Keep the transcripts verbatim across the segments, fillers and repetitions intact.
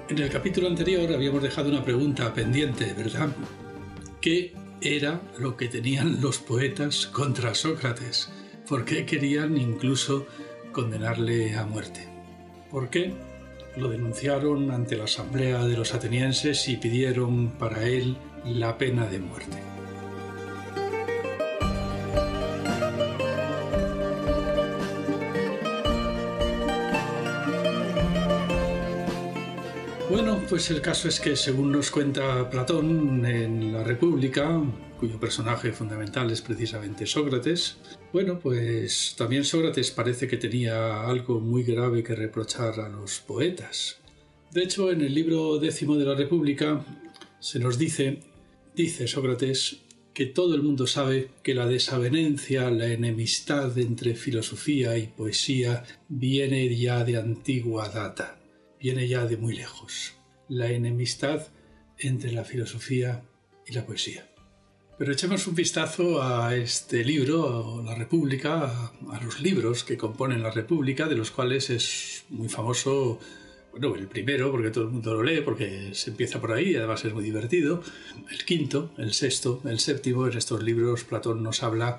En el capítulo anterior habíamos dejado una pregunta pendiente, ¿verdad? ¿Qué era lo que tenían los poetas contra Sócrates? ¿Por qué querían incluso condenarle a muerte? ¿Por qué lo denunciaron ante la asamblea de los atenienses y pidieron para él la pena de muerte? Bueno, pues el caso es que, según nos cuenta Platón en la República, cuyo personaje fundamental es precisamente Sócrates, bueno, pues también Sócrates parece que tenía algo muy grave que reprochar a los poetas. De hecho, en el libro décimo de la República se nos dice, dice Sócrates, que todo el mundo sabe que la desavenencia, la enemistad entre filosofía y poesía viene ya de antigua data. Viene ya de muy lejos, la enemistad entre la filosofía y la poesía. Pero echemos un vistazo a este libro, a la República, a, a los libros que componen la República, de los cuales es muy famoso, bueno, el primero, porque todo el mundo lo lee, porque se empieza por ahí, y además es muy divertido. El quinto, el sexto, el séptimo, en estos libros Platón nos habla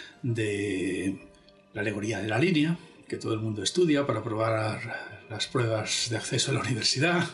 de la alegoría de la línea, que todo el mundo estudia para probar las pruebas de acceso a la universidad,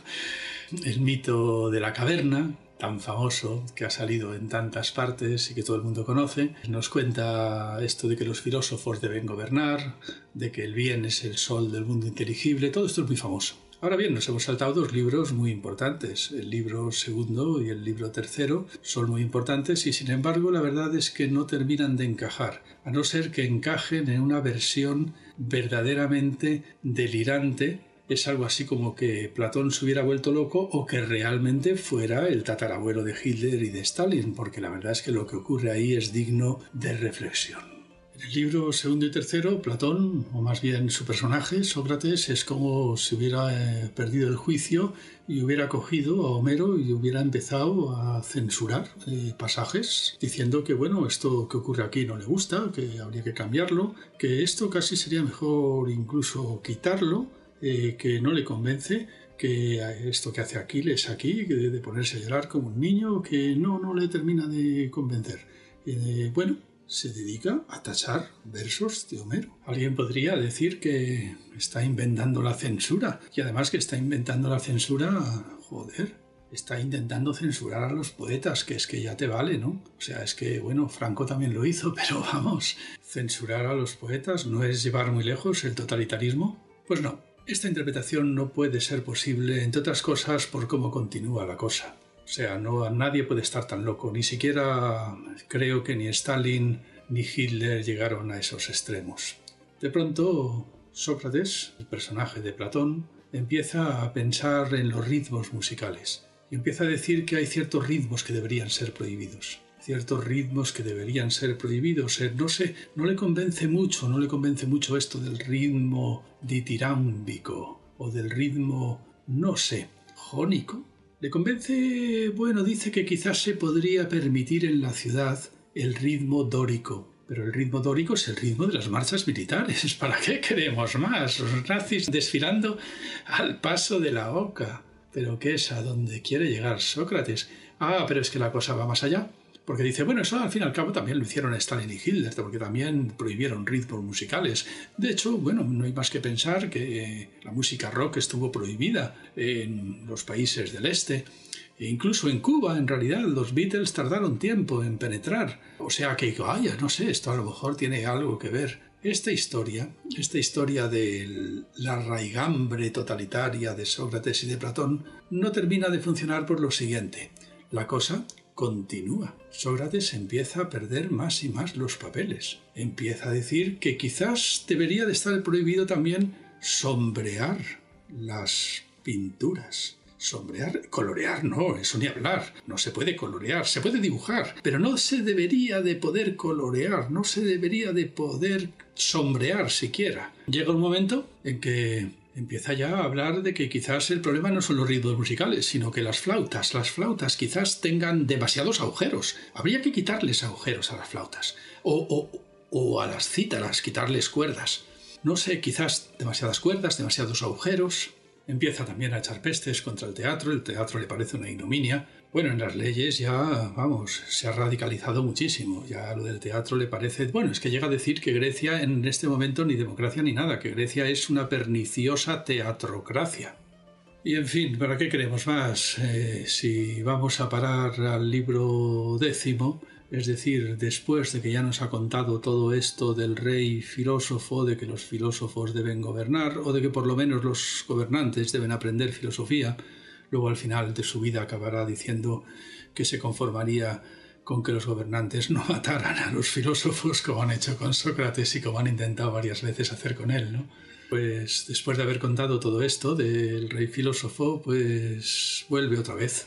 el mito de la caverna, tan famoso, que ha salido en tantas partes y que todo el mundo conoce. Nos cuenta esto de que los filósofos deben gobernar, de que el bien es el sol del mundo inteligible, todo esto es muy famoso. Ahora bien, nos hemos saltado dos libros muy importantes. El libro segundo y el libro tercero son muy importantes y, sin embargo, la verdad es que no terminan de encajar, a no ser que encajen en una versión verdaderamente delirante. Es algo así como que Platón se hubiera vuelto loco o que realmente fuera el tatarabuelo de Hitler y de Stalin, porque la verdad es que lo que ocurre ahí es digno de reflexión. En el libro segundo y tercero, Platón, o más bien su personaje, Sócrates, es como si hubiera eh, perdido el juicio y hubiera cogido a Homero y hubiera empezado a censurar eh, pasajes, diciendo que, bueno, esto que ocurre aquí no le gusta, que habría que cambiarlo, que esto casi sería mejor incluso quitarlo, eh, que no le convence, que esto que hace Aquiles aquí, que de ponerse a llorar como un niño, que no, no le termina de convencer. Eh, bueno, se dedica a tachar versos de Homero. Alguien podría decir que está inventando la censura, y además que está inventando la censura, joder, está intentando censurar a los poetas, que es que ya te vale, ¿no? O sea, es que, bueno, Franco también lo hizo, pero vamos, censurar a los poetas no es llevar muy lejos el totalitarismo. Pues no, esta interpretación no puede ser posible, entre otras cosas, por cómo continúa la cosa. O sea, no, nadie puede estar tan loco, ni siquiera creo que ni Stalin ni Hitler llegaron a esos extremos. De pronto, Sócrates, el personaje de Platón, empieza a pensar en los ritmos musicales y empieza a decir que hay ciertos ritmos que deberían ser prohibidos. Ciertos ritmos que deberían ser prohibidos. No sé, no le convence mucho, no le convence mucho esto del ritmo ditirámbico o del ritmo, no sé, jónico. Le convence, bueno, dice que quizás se podría permitir en la ciudad el ritmo dórico, pero el ritmo dórico es el ritmo de las marchas militares. ¿Para qué queremos más? Los nazis desfilando al paso de la oca. ¿Pero qué es a dónde quiere llegar Sócrates? Ah, pero es que la cosa va más allá. Porque dice, bueno, eso al fin y al cabo también lo hicieron Stalin y Hitler, porque también prohibieron ritmos musicales. De hecho, bueno, no hay más que pensar que la música rock estuvo prohibida en los países del este. E incluso en Cuba, en realidad, los Beatles tardaron tiempo en penetrar. O sea que, vaya, no sé, esto a lo mejor tiene algo que ver. Esta historia, esta historia de la raigambre totalitaria de Sócrates y de Platón, no termina de funcionar por lo siguiente. La cosa continúa. Sócrates empieza a perder más y más los papeles. Empieza a decir que quizás debería de estar prohibido también sombrear las pinturas. Sombrear, colorear, no, eso ni hablar. No se puede colorear, se puede dibujar, pero no se debería de poder colorear, no se debería de poder sombrear siquiera. Llega un momento en que empieza ya a hablar de que quizás el problema no son los ritmos musicales, sino que las flautas, las flautas quizás tengan demasiados agujeros. Habría que quitarles agujeros a las flautas. O, o, o a las cítaras, quitarles cuerdas. No sé, quizás demasiadas cuerdas, demasiados agujeros. Empieza también a echar pestes contra el teatro, el teatro le parece una ignominia. Bueno, en las leyes ya, vamos, se ha radicalizado muchísimo. Ya lo del teatro le parece... Bueno, es que llega a decir que Grecia en este momento ni democracia ni nada, que Grecia es una perniciosa teatrocracia. Y en fin, ¿para qué queremos más? Eh, si vamos a parar al libro décimo, es decir, después de que ya nos ha contado todo esto del rey filósofo, de que los filósofos deben gobernar, o de que por lo menos los gobernantes deben aprender filosofía, luego al final de su vida acabará diciendo que se conformaría con que los gobernantes no mataran a los filósofos como han hecho con Sócrates y como han intentado varias veces hacer con él, ¿no? Pues después de haber contado todo esto del rey filósofo, pues vuelve otra vez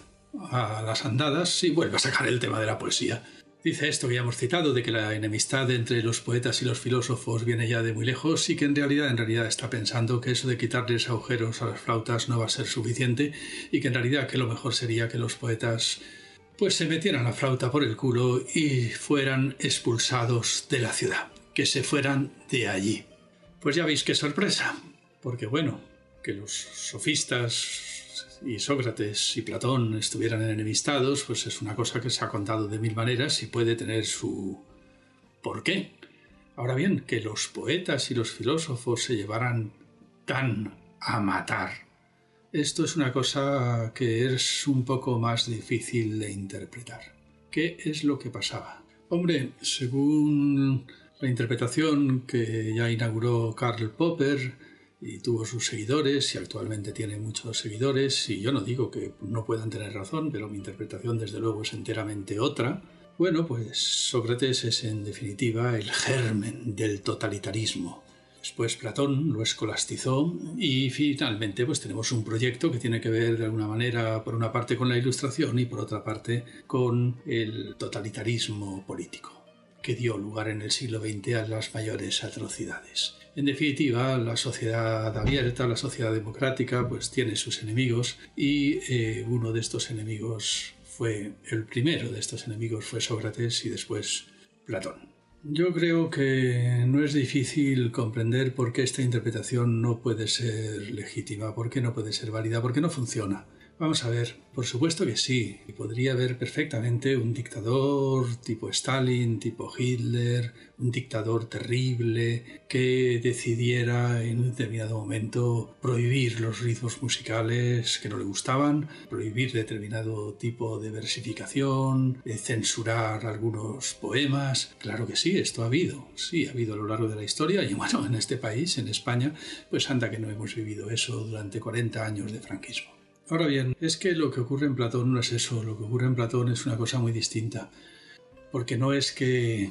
a las andadas y vuelve a sacar el tema de la poesía. Dice esto que ya hemos citado, de que la enemistad entre los poetas y los filósofos viene ya de muy lejos y que en realidad, en realidad está pensando que eso de quitarles agujeros a las flautas no va a ser suficiente y que en realidad que lo mejor sería que los poetas pues se metieran la flauta por el culo y fueran expulsados de la ciudad, que se fueran de allí. Pues ya veis qué sorpresa, porque bueno, que los sofistas y Sócrates y Platón estuvieran enemistados, pues es una cosa que se ha contado de mil maneras y puede tener su porqué. Ahora bien, que los poetas y los filósofos se llevaran tan a matar, esto es una cosa que es un poco más difícil de interpretar. ¿Qué es lo que pasaba? Hombre, según la interpretación que ya inauguró Karl Popper y tuvo sus seguidores y actualmente tiene muchos seguidores, y yo no digo que no puedan tener razón, pero mi interpretación desde luego es enteramente otra. Bueno, pues Sócrates es en definitiva el germen del totalitarismo. Después Platón lo escolastizó y finalmente pues tenemos un proyecto que tiene que ver de alguna manera por una parte con la Ilustración y por otra parte con el totalitarismo político, que dio lugar en el siglo veinte a las mayores atrocidades. En definitiva, la sociedad abierta, la sociedad democrática, pues tiene sus enemigos y eh, uno de estos enemigos fue, el primero de estos enemigos fue Sócrates y después Platón. Yo creo que no es difícil comprender por qué esta interpretación no puede ser legítima, por qué no puede ser válida, por qué no funciona. Vamos a ver, por supuesto que sí, podría haber perfectamente un dictador tipo Stalin, tipo Hitler, un dictador terrible que decidiera en un determinado momento prohibir los ritmos musicales que no le gustaban, prohibir determinado tipo de versificación, censurar algunos poemas. Claro que sí, esto ha habido, sí, ha habido a lo largo de la historia y bueno, en este país, en España, pues anda que no hemos vivido eso durante cuarenta años de franquismo. Ahora bien, es que lo que ocurre en Platón no es eso, lo que ocurre en Platón es una cosa muy distinta, porque no es que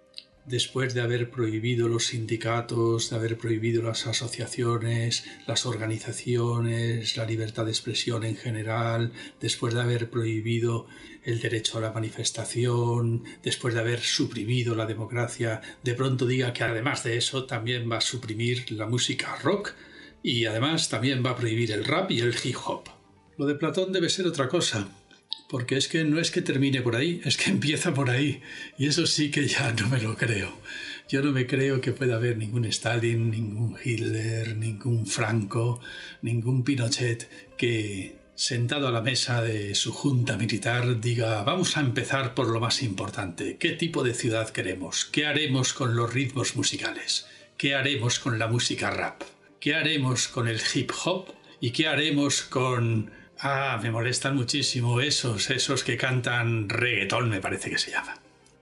después de haber prohibido los sindicatos, de haber prohibido las asociaciones, las organizaciones, la libertad de expresión en general, después de haber prohibido el derecho a la manifestación, después de haber suprimido la democracia, de pronto diga que además de eso también va a suprimir la música rock y además también va a prohibir el rap y el hip hop. Lo de Platón debe ser otra cosa, porque es que no es que termine por ahí, es que empieza por ahí, y eso sí que ya no me lo creo. Yo no me creo que pueda haber ningún Stalin, ningún Hitler, ningún Franco, ningún Pinochet que, sentado a la mesa de su junta militar, diga vamos a empezar por lo más importante, ¿qué tipo de ciudad queremos? ¿Qué haremos con los ritmos musicales? ¿Qué haremos con la música rap? ¿Qué haremos con el hip hop? ¿Y qué haremos con... Ah, me molestan muchísimo esos, esos que cantan reggaetón, me parece que se llama.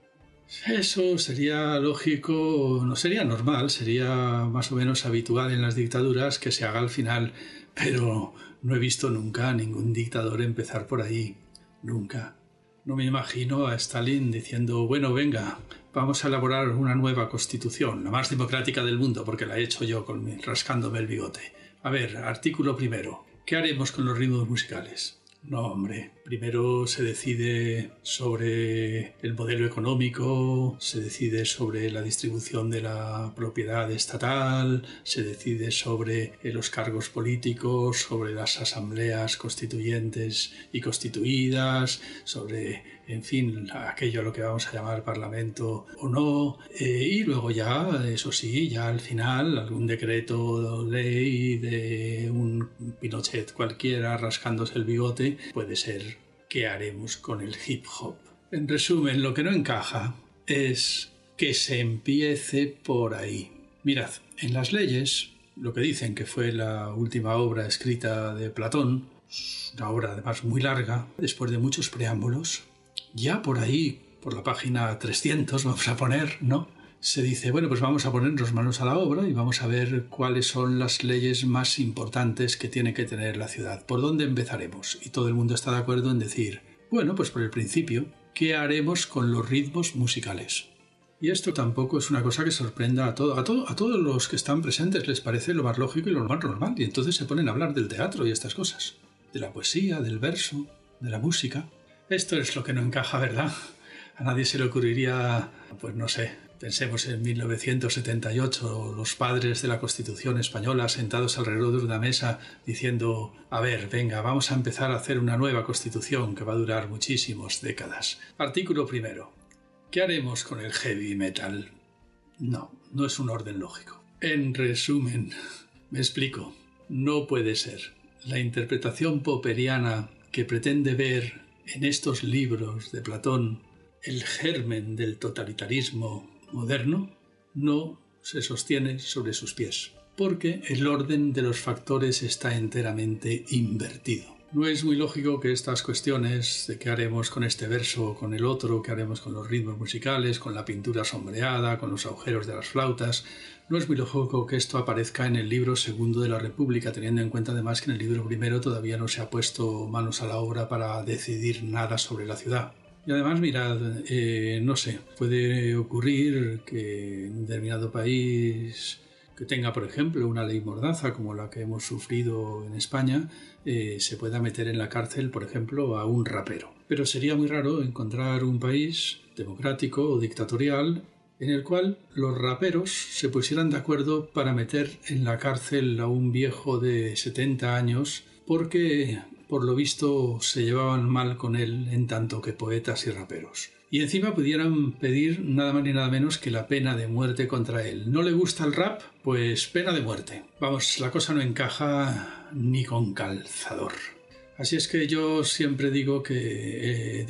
Eso sería lógico, no sería normal, sería más o menos habitual en las dictaduras que se haga al final, pero no he visto nunca a ningún dictador empezar por ahí, nunca. No me imagino a Stalin diciendo, bueno, venga, vamos a elaborar una nueva constitución, la más democrática del mundo, porque la he hecho yo con mi, rascándome el bigote. A ver, artículo primero. ¿Qué haremos con los ritmos musicales? No, hombre. Primero se decide sobre el modelo económico, se decide sobre la distribución de la propiedad estatal, se decide sobre los cargos políticos, sobre las asambleas constituyentes y constituidas, sobre, en fin, aquello a lo que vamos a llamar parlamento o no. Eh, y luego ya, eso sí, ya al final, algún decreto, ley de un un Pinochet cualquiera rascándose el bigote, puede ser ¿qué haremos con el hip hop? En resumen, lo que no encaja es que se empiece por ahí. Mirad, en las leyes, lo que dicen que fue la última obra escrita de Platón, una obra además muy larga, después de muchos preámbulos, ya por ahí, por la página trescientos, vamos a poner, ¿no? Se dice, bueno, pues vamos a ponernos manos a la obra y vamos a ver cuáles son las leyes más importantes que tiene que tener la ciudad. ¿Por dónde empezaremos? Y todo el mundo está de acuerdo en decir, bueno, pues por el principio, ¿qué haremos con los ritmos musicales? Y esto tampoco es una cosa que sorprenda a, todo, a, todo, a todos los que están presentes, les parece lo más lógico y lo más normal, y entonces se ponen a hablar del teatro y estas cosas, de la poesía, del verso, de la música. Esto es lo que no encaja, ¿verdad? A nadie se le ocurriría, pues no sé, pensemos en mil novecientos setenta y ocho, los padres de la Constitución española sentados alrededor de una mesa diciendo, a ver, venga, vamos a empezar a hacer una nueva Constitución que va a durar muchísimas décadas. Artículo primero. ¿Qué haremos con el heavy metal? No, no es un orden lógico. En resumen, me explico, no puede ser. La interpretación popperiana que pretende ver en estos libros de Platón el germen del totalitarismo moderno no se sostiene sobre sus pies, porque el orden de los factores está enteramente invertido. No es muy lógico que estas cuestiones de qué haremos con este verso o con el otro, qué haremos con los ritmos musicales, con la pintura sombreada, con los agujeros de las flautas, no es muy lógico que esto aparezca en el libro segundo de la República, teniendo en cuenta además que en el libro primero todavía no se ha puesto manos a la obra para decidir nada sobre la ciudad. Y además, mirad, eh, no sé, puede ocurrir que en un determinado país que tenga, por ejemplo, una ley mordaza como la que hemos sufrido en España, eh, se pueda meter en la cárcel, por ejemplo, a un rapero. Pero sería muy raro encontrar un país democrático o dictatorial en el cual los raperos se pusieran de acuerdo para meter en la cárcel a un viejo de setenta años porque, por lo visto, se llevaban mal con él en tanto que poetas y raperos. Y encima pudieran pedir nada más ni nada menos que la pena de muerte contra él. ¿No le gusta el rap? Pues pena de muerte. Vamos, la cosa no encaja ni con calzador. Así es que yo siempre digo que eh,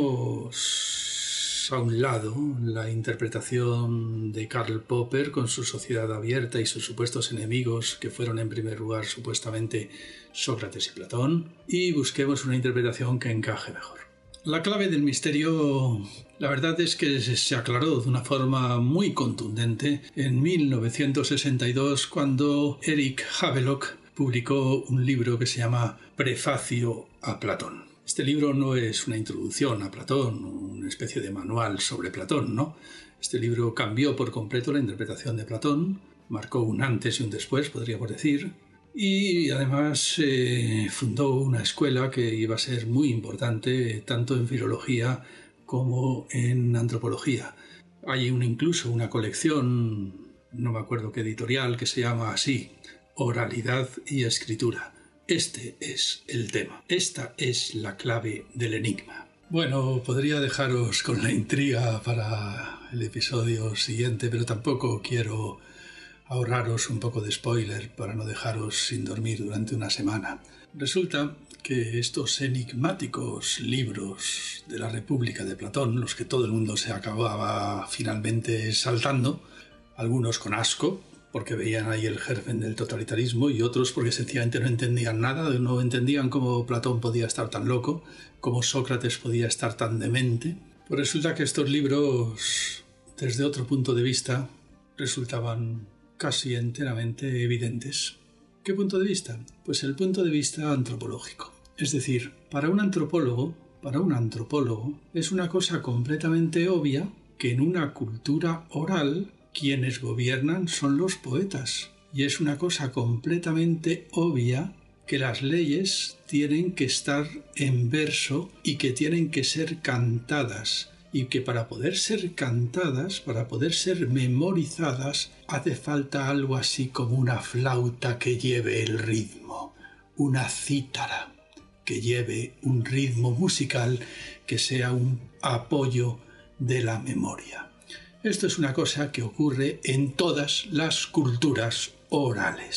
dejemos a un lado la interpretación de Karl Popper con su sociedad abierta y sus supuestos enemigos, que fueron en primer lugar supuestamente Sócrates y Platón, y busquemos una interpretación que encaje mejor. La clave del misterio, la verdad es que se aclaró de una forma muy contundente en mil novecientos sesenta y dos cuando Eric Havelock publicó un libro que se llama Prefacio a Platón. Este libro no es una introducción a Platón, una especie de manual sobre Platón, ¿no? Este libro cambió por completo la interpretación de Platón, marcó un antes y un después, podríamos decir, y además eh, fundó una escuela que iba a ser muy importante tanto en filología como en antropología. Hay un, incluso una colección, no me acuerdo qué editorial, que se llama así, Oralidad y Escritura. Este es el tema, esta es la clave del enigma. Bueno, podría dejaros con la intriga para el episodio siguiente, pero tampoco quiero ahorraros un poco de spoiler para no dejaros sin dormir durante una semana. Resulta que estos enigmáticos libros de la República de Platón, los que todo el mundo se acababa finalmente saltando, algunos con asco, porque veían ahí el germen del totalitarismo, y otros porque sencillamente no entendían nada, no entendían cómo Platón podía estar tan loco, cómo Sócrates podía estar tan demente. Pues resulta que estos libros, desde otro punto de vista, resultaban casi enteramente evidentes. ¿Qué punto de vista? Pues el punto de vista antropológico. Es decir, para un antropólogo, para un antropólogo, es una cosa completamente obvia que en una cultura oral quienes gobiernan son los poetas. Y es una cosa completamente obvia que las leyes tienen que estar en verso y que tienen que ser cantadas. Y que para poder ser cantadas, para poder ser memorizadas, hace falta algo así como una flauta que lleve el ritmo, una cítara que lleve un ritmo musical que sea un apoyo de la memoria. Esto es una cosa que ocurre en todas las culturas orales.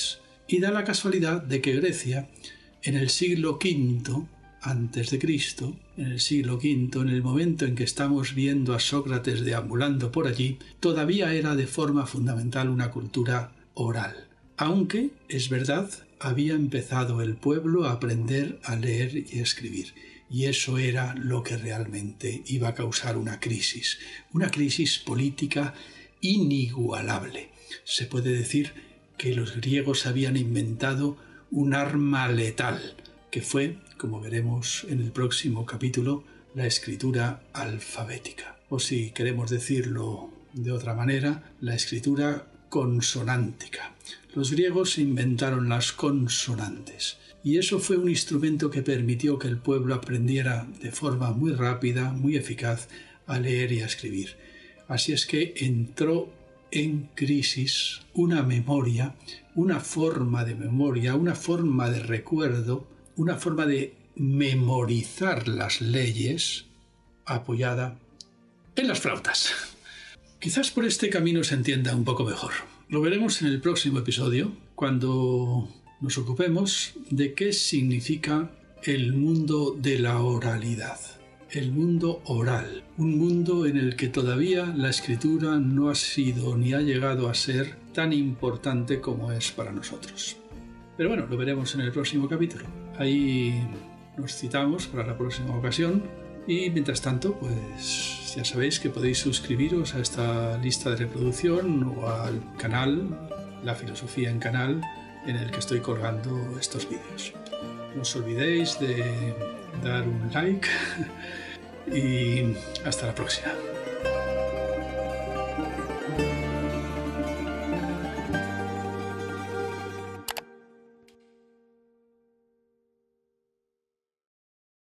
Y da la casualidad de que Grecia, en el siglo quinto antes de Cristo, en el siglo quinto, en el momento en que estamos viendo a Sócrates deambulando por allí, todavía era de forma fundamental una cultura oral. Aunque, es verdad, había empezado el pueblo a aprender a leer y a escribir. Y eso era lo que realmente iba a causar una crisis, una crisis política inigualable. Se puede decir que los griegos habían inventado un arma letal, que fue, como veremos en el próximo capítulo, la escritura alfabética. O si queremos decirlo de otra manera, la escritura consonántica. Los griegos inventaron las consonantes. Y eso fue un instrumento que permitió que el pueblo aprendiera de forma muy rápida, muy eficaz, a leer y a escribir. Así es que entró en crisis una memoria, una forma de memoria, una forma de recuerdo, una forma de memorizar las leyes apoyada en las flautas. Quizás por este camino se entienda un poco mejor. Lo veremos en el próximo episodio, cuando nos ocupemos de qué significa el mundo de la oralidad, el mundo oral, un mundo en el que todavía la escritura no ha sido ni ha llegado a ser tan importante como es para nosotros. Pero bueno, lo veremos en el próximo capítulo. Ahí nos citamos para la próxima ocasión y mientras tanto, pues ya sabéis que podéis suscribiros a esta lista de reproducción o al canal, La Filosofía en Canal, en el que estoy colgando estos vídeos. No os olvidéis de dar un like y hasta la próxima.